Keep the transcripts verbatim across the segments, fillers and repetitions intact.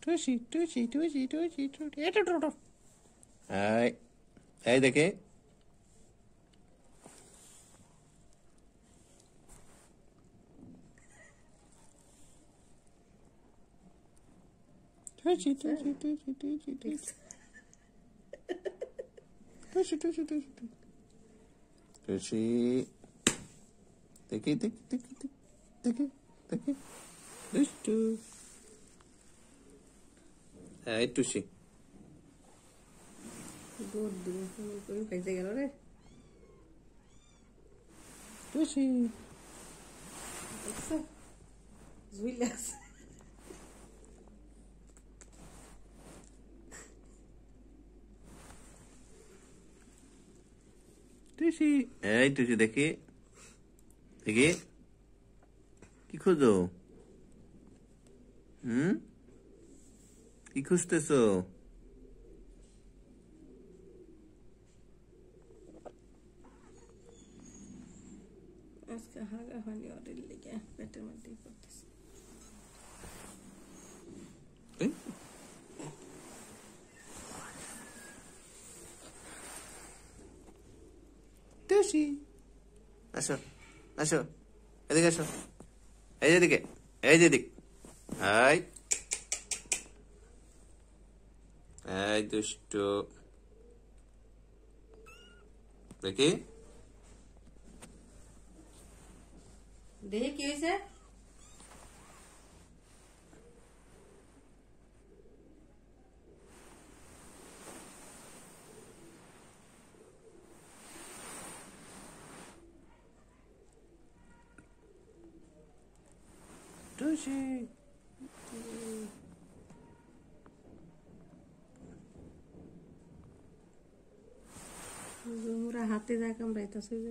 টুসি টুসি টুসি টুসি টুসি এটা টোটো এই এই দেখে টুসি টুসি টুসি টুসি টুসি টুসি টুসি টুসি টুসি দেখি দেখি দেখি দেখি দেখি দুষ্টু এই টুসি দৌড় দিবে কোন খাইতে গেল রে টুসি দেখছো জুইলাস টুসি এই টুসি দেখি দেখি কি খুঁজো হুম কি খুঁজতেছো আজকে হাগা হয়নি ওদের লেগে পেটের মধ্যেই পড়তেছে টুসি আসো আসো এদিকে আসো এই যেদিকে এই যেদিক এই এই দুষ্টু দেখি দেখে কি হয়েছে টুসি মোরা হাতে যা কামড়াইতেছে যে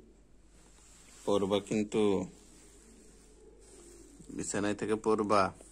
পড়বা কিন্তু বিছানায় থেকে পড়বা।